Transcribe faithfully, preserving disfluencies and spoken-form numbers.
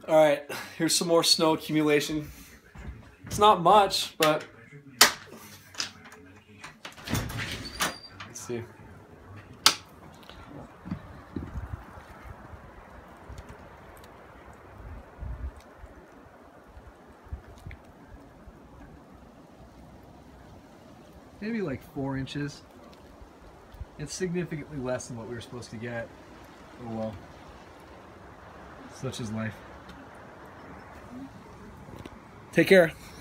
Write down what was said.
All right, here's some more snow accumulation. It's not much, but let's see. Maybe like four inches. It's significantly less than what we were supposed to get. Oh well. Such is life. Take care.